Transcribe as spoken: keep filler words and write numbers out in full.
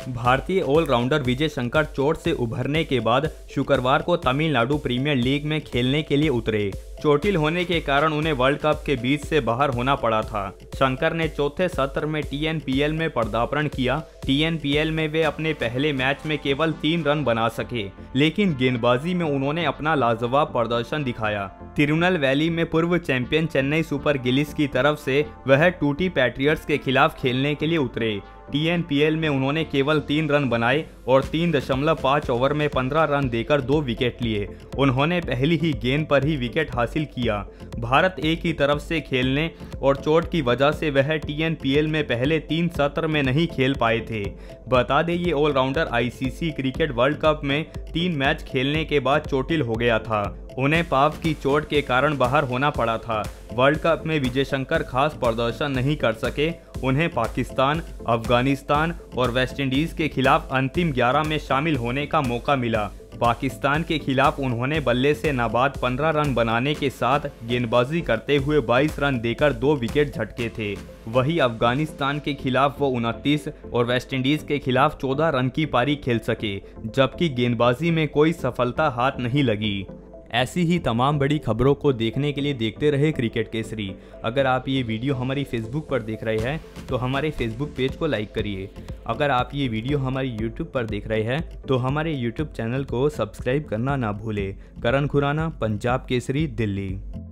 भारतीय ऑलराउंडर विजय शंकर चोट से उभरने के बाद शुक्रवार को तमिलनाडु प्रीमियर लीग में खेलने के लिए उतरे। चोटिल होने के कारण उन्हें वर्ल्ड कप के बीच से बाहर होना पड़ा था। शंकर ने चौथे सत्र में टी एन पी एल में पदार्पण किया। टी एन पी एल में वे अपने पहले मैच में केवल तीन रन बना सके, लेकिन गेंदबाजी में उन्होंने अपना लाजवाब प्रदर्शन दिखाया। तिरुनेलवेली में पूर्व चैंपियन चेन्नई सुपर किंग्स की तरफ से वह टूटी पैट्रियट्स के खिलाफ खेलने के लिए उतरे। टी एन पी एल में उन्होंने केवल तीन रन बनाए और तीन दशमलव पाँच ओवर में पंद्रह रन देकर दो विकेट लिए। उन्होंने पहली ही गेंद पर ही विकेट हासिल किया। भारत ए की तरफ से खेलने और चोट की वजह से वह टी एन पी एल में पहले तीन सत्र में नहीं खेल पाए थे। बता दें, ये allrounder I C C cricket world cup में तीन मैच खेलने के बाद चोटिल हो गया था। उन्हें पाव की चोट के कारण बाहर होना पड़ा था। वर्ल्ड कप में विजय शंकर खास प्रदर्शन नहीं कर सके। उन्हें पाकिस्तान, अफगानिस्तान और वेस्टइंडीज के खिलाफ अंतिम ग्यारह में शामिल होने का मौका मिला। पाकिस्तान के खिलाफ उन्होंने बल्ले से नाबाद पंद्रह रन बनाने के साथ गेंदबाजी करते हुए बाईस रन देकर दो विकेट झटके थे। वहीं अफगानिस्तान के खिलाफ वो उनतीस और वेस्टइंडीज के खिलाफ चौदह रन की पारी खेल सके, जबकि गेंदबाजी में कोई सफलता हाथ नहीं लगी। ऐसी ही तमाम बड़ी खबरों को देखने के लिए देखते रहे क्रिकेट केसरी। अगर आप ये वीडियो हमारी फेसबुक पर देख रहे हैं तो हमारे फेसबुक पेज को लाइक करिए। अगर आप ये वीडियो हमारी यूट्यूब पर देख रहे हैं तो हमारे यूट्यूब चैनल को सब्सक्राइब करना ना भूलें। करण खुराना, पंजाब केसरी, दिल्ली।